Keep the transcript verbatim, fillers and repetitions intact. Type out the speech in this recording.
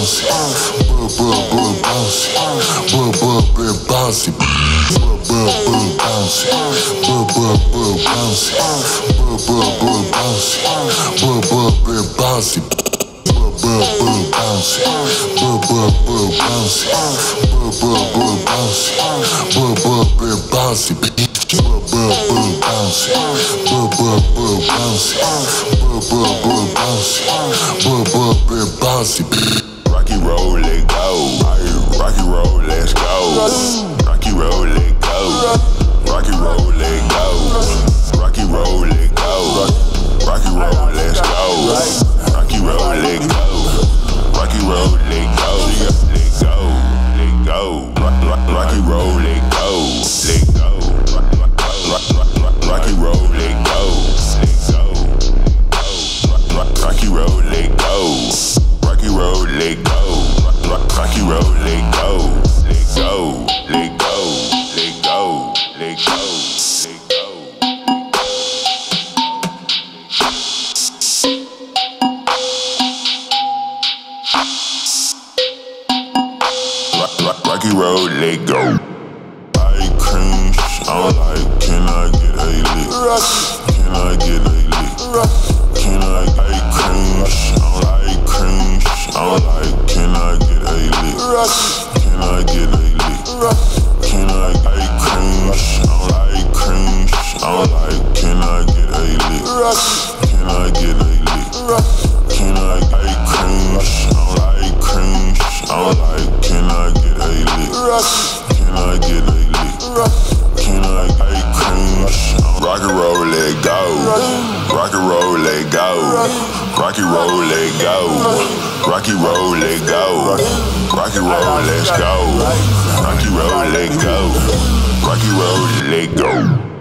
bouncy, bub bub bub bouncy, bub bub bub bouncy, bub bub bub bouncy, bub bub bub bouncy, bub bub bub bouncy, bub bub bub bouncy. Bub bub bouncy, bub bub bub bouncy, bub bub bub bouncy, bub bub bub bouncy, bub bub bub bouncy, bub bub bub bouncy, bub bub bub bouncy, bub bub bub bouncy. Rocky roll, let go. Rocky roll, let's go. Rocky roll, let go. Rocky roll, let go. Rocky roll, let go. Rocky roll, let's go. Rocky roll, let go. Rocky roll, let go. Let go, let go. Rocky roll, let go. Let go. Rocky roll, let go. Let go. Rocky roll, let go. Rocky roll, let go. Rocky roll, let go. Let go, let go, let go, let go, let go. Rocky road, let go. I cream, I'm like, can I get a lick? Can I get a lick? Can I get cream? I'm like cream, I'm like, can I get a lick? Can I get a lick? Can I get cream? I'm like cream, I'm like, can I get a lick? Can I get a lick? Can I get cream? I'm like cream, I'm like, can I get a lick? Can I get a lick? Can I get cream? Rock and roll, let go. Rock and roll, let go. Rocky roll, let go. Rocky roll, let go. Rocky roll, let's go. Rocky roll, let go. Rocky roll, let go.